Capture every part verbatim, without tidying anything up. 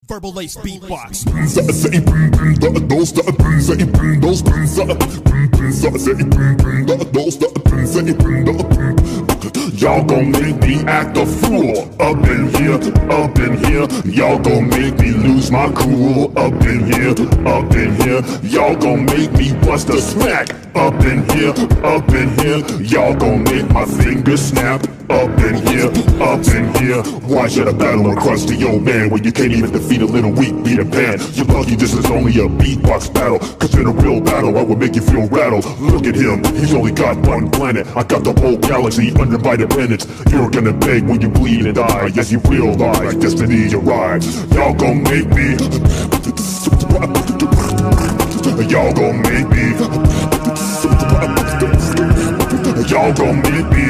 Verbal Lace Beatbox. Y'all gon' make me act a fool up in here, up in here. Y'all gon' make me lose my cool up in here, up in here. Y'all gon' make me bust a smack up in here, up in here. Y'all gon' make my fingers snap up in here, up in here. Why should I battle a crusty old man when you can't even defeat a little weak Peter Pan? You're lucky this is only a beatbox battle, cause in a real battle I would make you feel rattled. Look at him, he's only got one planet. I got the whole galaxy under my dependence. You're gonna beg when you bleed and die. Yes, you realize destiny arrives. Y'all gon' make me. Y'all gon' make me. Y'all gon' make me.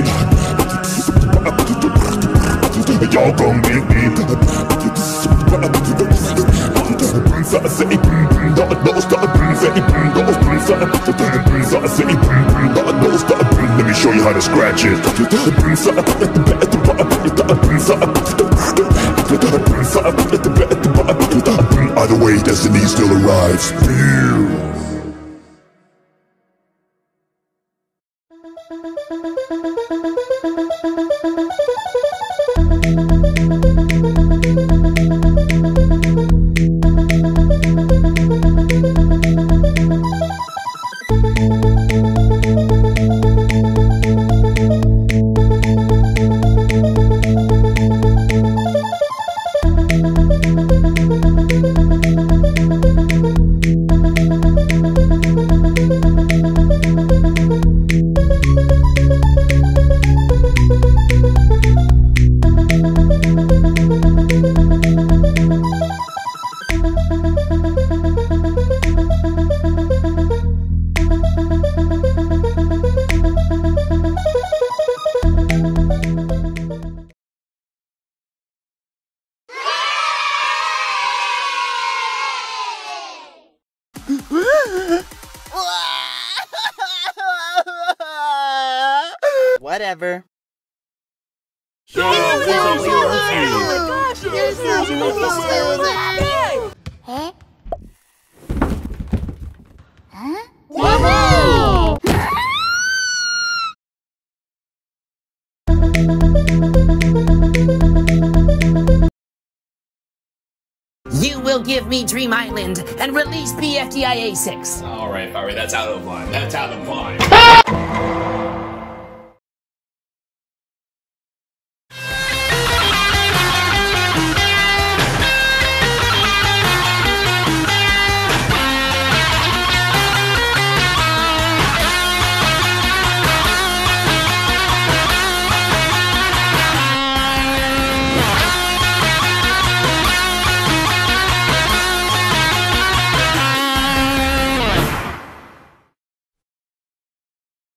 Y'all gon' make me. Let me show you how to scratch it. Either way, destiny still arrives. Whatever. Oh my gosh! Huh? Huh? Whoa! You will give me Dream Island and release B F T I A six. Alright, alright, that's out of line. That's out of line.